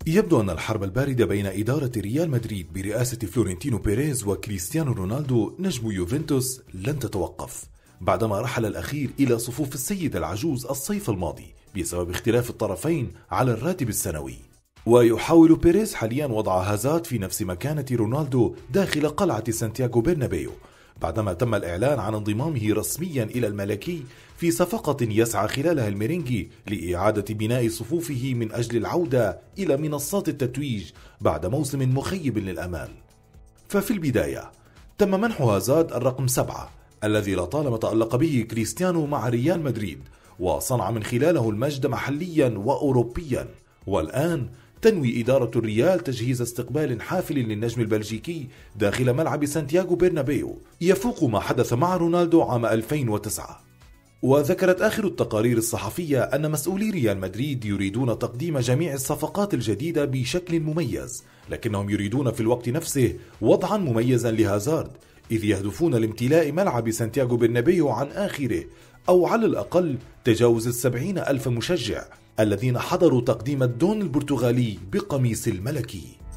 يبدو أن الحرب الباردة بين إدارة ريال مدريد برئاسة فلورنتينو بيريز وكريستيانو رونالدو نجم يوفنتوس لن تتوقف، بعدما رحل الأخير إلى صفوف السيد العجوز الصيف الماضي بسبب اختلاف الطرفين على الراتب السنوي. ويحاول بيريز حاليا وضع هازارد في نفس مكانة رونالدو داخل قلعة سانتياغو برنابيو، بعدما تم الإعلان عن انضمامه رسميا إلى الملكي في صفقة يسعى خلالها الميرينجي لإعادة بناء صفوفه من أجل العودة إلى منصات التتويج بعد موسم مخيب للأمال. ففي البداية تم منح هازارد الرقم 7 الذي لطالما تألق به كريستيانو مع ريال مدريد وصنع من خلاله المجد محليا وأوروبيا، والآن تنوي إدارة الريال تجهيز استقبال حافل للنجم البلجيكي داخل ملعب سانتياغو برنابيو يفوق ما حدث مع رونالدو عام 2009. وذكرت آخر التقارير الصحفية أن مسؤولي ريال مدريد يريدون تقديم جميع الصفقات الجديدة بشكل مميز، لكنهم يريدون في الوقت نفسه وضعا مميزا لهازارد، إذ يهدفون لامتلاء ملعب سانتياغو برنابيو عن آخره، أو على الأقل تجاوز 70,000 مشجع الذين حضروا تقديم الدون البرتغالي بقميص الملكي.